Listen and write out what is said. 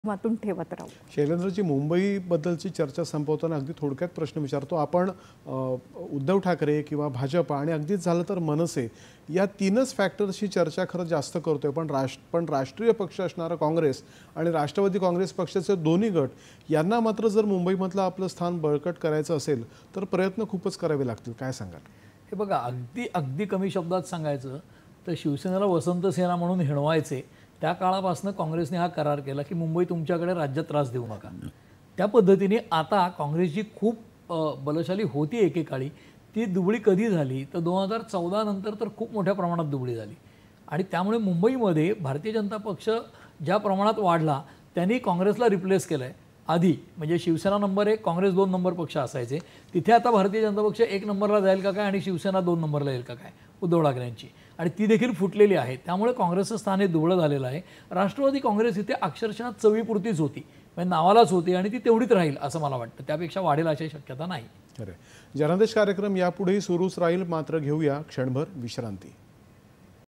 मातून ठेवत राहू। शैलेंद्रजी, मुंबईबद्दलची चर्चा संपवताना अगदी थोडक्यात प्रश्न विचारतो आपण. उद्धव ठाकरे किंवा भाजप आणि अगदीच झालं तर मनसे या तीनच फॅक्टर्सची चर्चा खरं जास्त करतोय, पण राष्ट्रीय पक्ष असणारा काँग्रेस आणि राष्ट्रवादी काँग्रेस पक्षाचे दोन्ही गट यांना मात्र जर मुंबईमधलं आपलं स्थान बळकट करायचं असेल तर प्रयत्न खूपच करावे लागतील. काय सांगाल? हे बघा, अगदी अगदी कमी शब्दात सांगायचं तर शिवसेनेला वसंत सेना म्हणून हिणवायचे त्या काळापासून काँग्रेसने हा करार केला की मुंबई तुमच्याकडे राज्यात त्रास देऊ नका. त्या पद्धतीने आता काँग्रेस जी खूप बलशाली होती एकेकाळी ती दुबळी कधी झाली तर 2014 नंतर तर खूप मोठ्या प्रमाणात दुबळी झाली. आणि त्यामुळे मुंबईमध्ये भारतीय जनता पक्ष ज्या प्रमाणात वाढला त्यांनी काँग्रेसला रिप्लेस केलं आहे. आधी म्हणजे शिवसेना नंबर 1 काँग्रेस 2 नंबर पक्ष असायचे, तिथे आता भारतीय जनता पक्ष 1 नंबरला जाईल का काय आणि शिवसेना 2 नंबरला येईल का काय उद्धव ठाकरेंची, आणि ती देखील फुटलेली आहे. त्यामुळे काँग्रेसचं स्थान हे दुबळं झालेलं आहे. राष्ट्रवादी काँग्रेस इथे अक्षरशः चवीपुरतीच होती, म्हणजे नावालाच होती आणि ती तेवढीच राहील असं मला वाटतं. त्यापेक्षा वाढेल अशी शक्यता नाही. खरं. जनादेश कार्यक्रम यापुढेही सुरूच राहील, मात्र घेऊया क्षणभर विश्रांती.